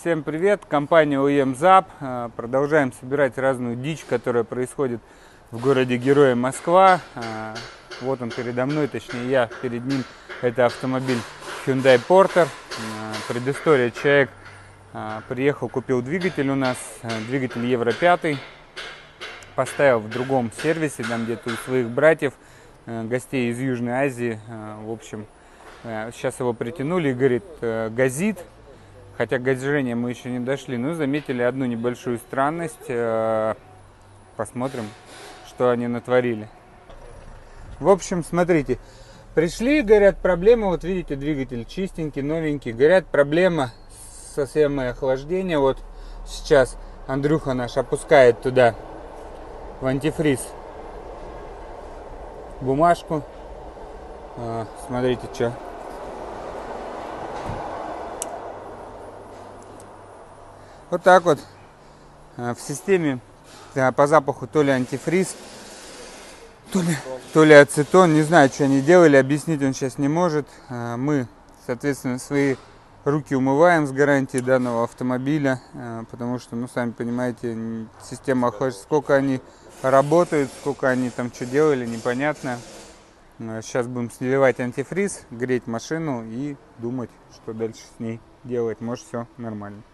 Всем привет! Компания УЕМ-ЗАП. Продолжаем собирать разную дичь, которая происходит в городе Героя Москва. Вот он передо мной, точнее я перед ним. Это автомобиль Hyundai Porter. Предыстория: человек приехал, купил двигатель у нас, двигатель Евро 5. Поставил в другом сервисе, там где-то у своих братьев, гостей из Южной Азии. В общем, сейчас его притянули и говорит, газит. Хотя к газжению мы еще не дошли, но заметили одну небольшую странность. Посмотрим, что они натворили. В общем, смотрите, пришли, говорят, проблема, вот видите, двигатель чистенький, новенький. Говорят, проблема со системой охлаждения. Вот сейчас Андрюха наш опускает туда в антифриз бумажку. Смотрите, что. Вот так вот в системе по запаху то ли антифриз, то ли ацетон. Не знаю, что они делали, объяснить он сейчас не может. Мы, соответственно, свои руки умываем с гарантией данного автомобиля, потому что, ну, сами понимаете, система охлаждения, сколько они работают, сколько они там что делали, непонятно. Сейчас будем сливать антифриз, греть машину и думать, что дальше с ней делать. Может, все нормально.